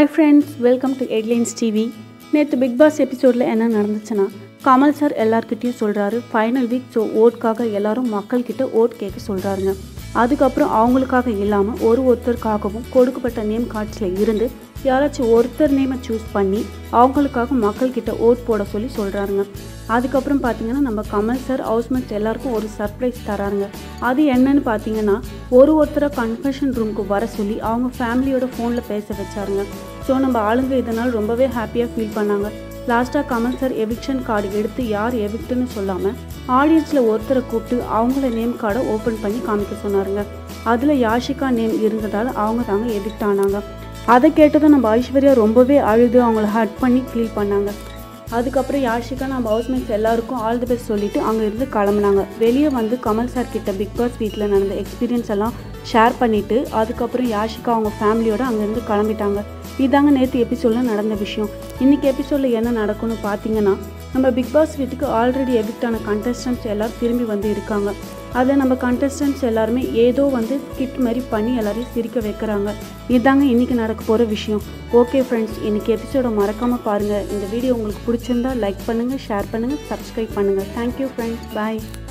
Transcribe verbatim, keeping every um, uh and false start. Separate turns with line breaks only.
Hi friends, welcome to Headlines T V. நேற்று Bigg Boss எபிசோடில் என்ன நடந்துச்சுன்னா கமல் சார் எல்லார்கிட்டையும் சொல்கிறாரு ஃபைனல் வீக் ஸோ ஓட்காக எல்லாரும் மக்கள்கிட்ட ஓட் கேட்க சொல்கிறாருங்க. அதுக்கப்புறம் அவங்களுக்காக இல்லாமல் ஒரு ஒருத்தருக்காகவும் கொடுக்கப்பட்ட நேம் கார்ட்ஸில் இருந்து யாராச்சும் ஒருத்தர் நேமை சூஸ் பண்ணி அவங்களுக்காக மக்கள்கிட்ட ஓட் போட சொல்லி சொல்கிறாருங்க. அதுக்கப்புறம் பார்த்தீங்கன்னா நம்ம கமல் சார் ஹவுஸ்மேட்ஸ் எல்லாருக்கும் ஒரு சர்ப்ரைஸ் தராருங்க. அது என்னன்னு பார்த்தீங்கன்னா ஒரு ஒருத்தரை கன்ஃபெஷன் ரூமுக்கு வர சொல்லி அவங்க ஃபேமிலியோட ஃபோனில் பேச வச்சாருங்க. ஸோ நம்ம ஆளுங்க இதனால் ரொம்பவே ஹாப்பியாக ஃபீல் பண்ணாங்க. லாஸ்ட்டாக கமல் சார் எவிக்ஷன் கார்டு எடுத்து யார் எவிக்ட்டுன்னு சொல்லாமல் ஆடியன்ஸில் ஒருத்தரை கூப்பிட்டு அவங்கள நேம் கார்டை ஓப்பன் பண்ணி காமிக்க சொன்னாருங்க. அதில் யாஷிகா நேம் இருந்ததால் அவங்க தாங்க எவிக்ட் ஆனாங்க. அதை கேட்டதும் நம்ம ஐஸ்வர்யா ரொம்பவே அழுது அவங்கள ஹட் பண்ணி ஃபீல் பண்ணாங்க. அதுக்கப்புறம் யாஷிகா நம்ம ஹவுஸ்மேட்ஸ் எல்லாருக்கும் ஆல் தி பெஸ்ட் சொல்லிவிட்டு அங்கே இருந்து கிளம்புனாங்க. வெளியே வந்து கமல் சார் கிட்ட பிக் பாஸ் வீட்டில் நடந்த எக்ஸ்பீரியன்ஸ் எல்லாம் ஷேர் பண்ணிவிட்டு அதுக்கப்புறம் யாஷிகா அவங்க ஃபேமிலியோடு அங்கேருந்து கிளம்பிட்டாங்க. இதாங்க நேற்று எபிசோடில் நடந்த விஷயம். இன்றைக்கி எபிசோடில் என்ன நடக்கும்னு பார்த்தீங்கன்னா நம்ம பிக் பாஸ் வீட்டுக்கு ஆல்ரெடி எவிக்டான கண்டஸ்டன்ட்ஸ் எல்லோரும் திரும்பி வந்து இருக்காங்க. அதில் நம்ம கண்டஸ்டன்ட்ஸ் எல்லாருமே ஏதோ வந்து கிட் மாதிரி பண்ணி எல்லாரையும் சிரிக்க வைக்கிறாங்க. இதாங்க இன்றைக்கி நடக்க போகிற விஷயம். ஓகே ஃப்ரெண்ட்ஸ், இன்றைக்கி எபிசோடை மறக்காமல் பாருங்கள். இந்த வீடியோ உங்களுக்கு பிடிச்சிருந்தா லைக் பண்ணுங்கள், ஷேர் பண்ணுங்கள், சப்ஸ்கிரைப் பண்ணுங்கள். தேங்க்யூ ஃப்ரெண்ட்ஸ், பாய்.